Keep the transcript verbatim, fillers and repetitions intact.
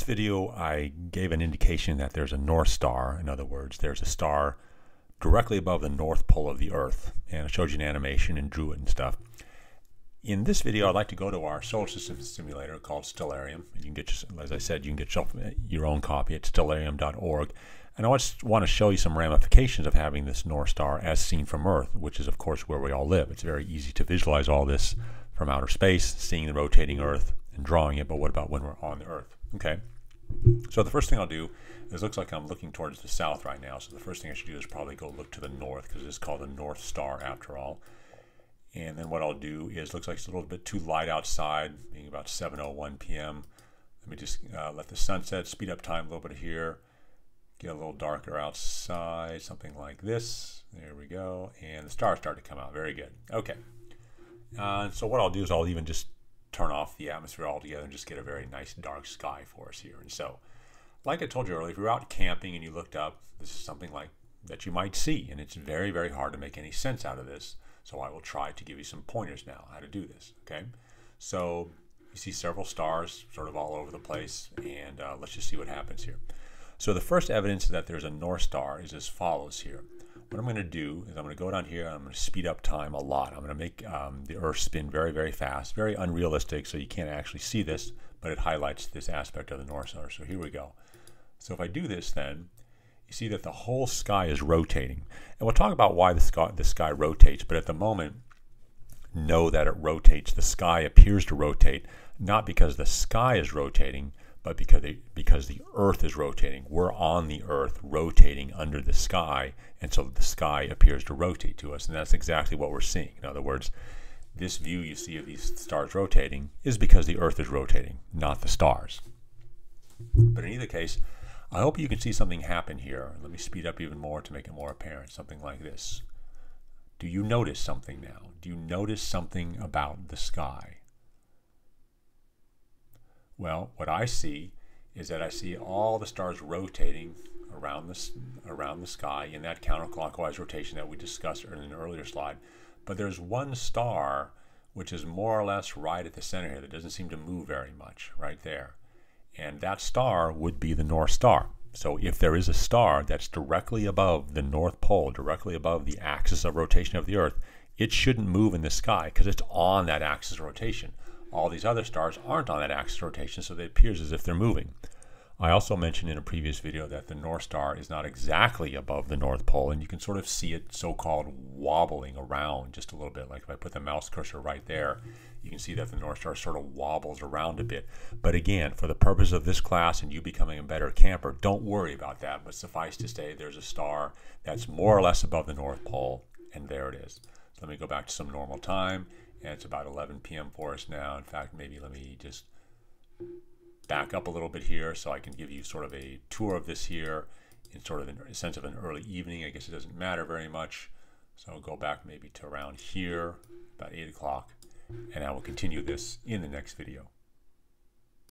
last video, I gave an indication that there's a North Star. In other words, there's a star directly above the North Pole of the Earth. And I showed you an animation and drew it and stuff. In this video, I'd like to go to our solar system simulator called Stellarium. You can get, as I said, you can get your own copy at stellarium dot org. And I just want to show you some ramifications of having this North Star as seen from Earth, which is, of course, where we all live. It's very easy to visualize all this from outer space, seeing the rotating Earth and drawing it, but what about when we're on the Earth? Okay, so the first thing I'll do is, it looks like I'm looking towards the south right now, so the first thing I should do is probably go look to the north, because it's called the North Star after all. And then what I'll do is, looks like it's a little bit too light outside, being about seven oh one p m Let me just uh, let the sunset, speed up time a little bit here, get a little darker outside, something like this. There we go, and the stars start to come out. Very good. Okay, uh, so what I'll do is I'll even just turn off the atmosphere altogether and just get a very nice dark sky for us here. And so, like I told you earlier, if you're out camping and you looked up, this is something like that you might see, and it's very, very hard to make any sense out of this. So I will try to give you some pointers now how to do this. Okay, so you see several stars sort of all over the place, and uh, let's just see what happens here. So the first evidence that there's a North Star is as follows here. What I'm going to do is I'm going to go down here and I'm going to speed up time a lot. I'm going to make um, the Earth spin very, very fast, very unrealistic, so you can't actually see this, but it highlights this aspect of the North Star. So here we go. So if I do this, then you see that the whole sky is rotating. And we'll talk about why the sky, the sky rotates, but at the moment, know that it rotates. The sky appears to rotate, not because the sky is rotating, but because, they, because the Earth is rotating. We're on the Earth rotating under the sky, and so the sky appears to rotate to us, and that's exactly what we're seeing. In other words, this view you see of these stars rotating is because the Earth is rotating, not the stars. But in either case, I hope you can see something happen here. Let me speed up even more to make it more apparent, something like this. Do you notice something now? Do you notice something about the sky? Well, what I see is that I see all the stars rotating around the, around the sky in that counterclockwise rotation that we discussed in an earlier slide. But there's one star which is more or less right at the center here that doesn't seem to move very much, right there. And that star would be the North Star. So if there is a star that's directly above the North Pole, directly above the axis of rotation of the Earth, it shouldn't move in the sky because it's on that axis of rotation. All these other stars aren't on that axis of rotation, so it appears as if they're moving. I also mentioned in a previous video that the North Star is not exactly above the North Pole, and you can sort of see it so-called wobbling around just a little bit. Like if I put the mouse cursor right there, you can see that the North Star sort of wobbles around a bit. But again, for the purpose of this class and you becoming a better camper, don't worry about that. But suffice to say, there's a star that's more or less above the North Pole, and there it is. So let me go back to some normal time. And it's about eleven p m for us now. In fact, maybe let me just back up a little bit here so I can give you sort of a tour of this here in sort of a sense of an early evening. I guess it doesn't matter very much. So I'll go back maybe to around here, about eight o'clock, and I will continue this in the next video.